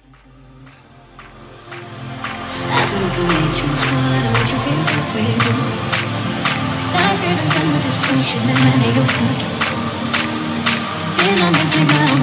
I've been working way too hard. Would you feel that way? Life even done with this bullshit, man. I make you feel. And I'm missing my